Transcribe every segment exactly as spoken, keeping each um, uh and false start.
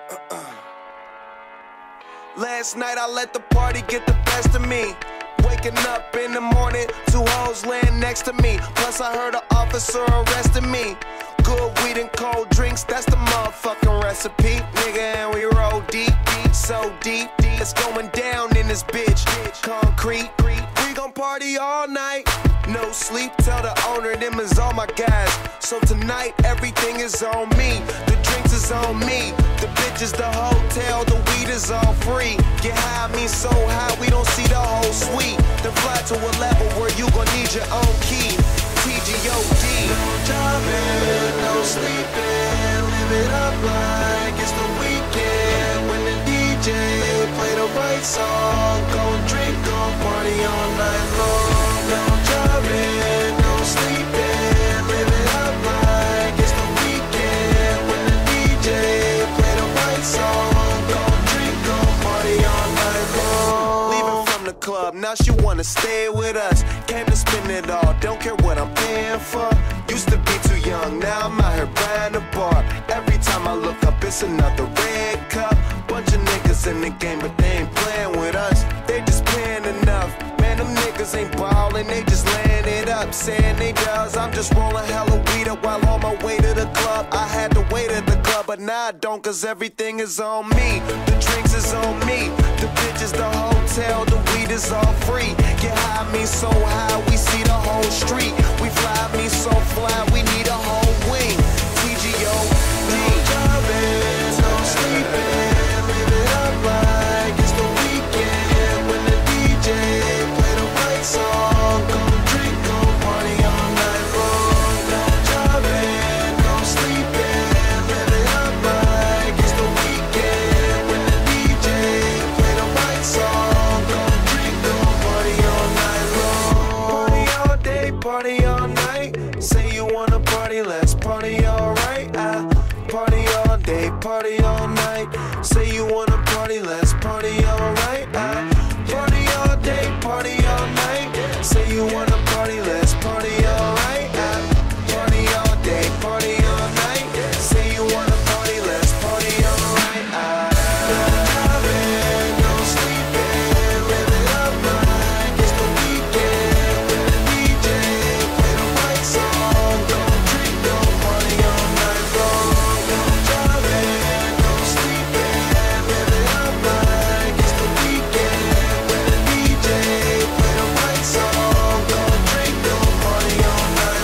Last night I let the party get the best of me. Waking up in the morning, two hoes laying next to me. Plus I heard an officer arrested me. Good weed and cold drinks, that's the motherfucking recipe. Nigga, and we roll deep, deep, so deep, deep. It's going down in this bitch. Concrete, we gon' party all night. No sleep, tell the owner them is all my guys. So tonight everything is on me. The drinks is on me. The bitches, the hotel, the weed is all free. Get high, me so high we don't see the whole suite. Then fly to a level where you gon' need your own key. T G O D. No jobbing, no sleeping. Live it up like it's the weekend. When the D J play the right song, go drink, go party all night long. No jobbing, no sleeping. Live it up like it's the weekend. When the D J play the right song, go drink, go party all night long. Leaving from the club, now she wanna stay with us. Came to spend it all, don't care what I'm paying for. Used to be too young, now I'm out here buying a bar. Every time I look up, it's another red cup. Bunch of niggas in the game, but they ain't playing with us. They just paying enough. Man, them niggas ain't ballin', they just laying it up. Saying they does, I'm just rolling hella weed up while on my way to the club. I had to wait at the club, but now I don't, cause everything is on me. The drinks is on me. The bitches, the hotel, the weed is all free. Get high, me so high, we see the whole street. We fly, me so fly, we need a whole wing. T G O D. No jobbing, no sleeping. Live it up like it's the weekend. When the D J play the right song, go drink, go party all night long. No jobbing, no sleeping. Live it up like it's the weekend. When the D J play the right song, go drink, go party all night long. Party all day, party all night. Say you wanna party, let's party all right. I party all day, party all night. Say you wanna party, let's party all right. I party all day, party all night. Say you wanna party, let's party all right. I party all day, party all night. Say you wanna party, let's party all right. I no jobbing, no sleeping. Live it up like it's the weekend. When the D J play the right song, go drink, go party all night long. No jobbing, no sleeping. Live it up like it's the weekend. When the D J play the right song, go drink, go party all night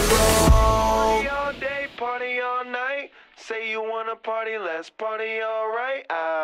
long. Party all day, party all night. Say you wanna party, let's party all right. I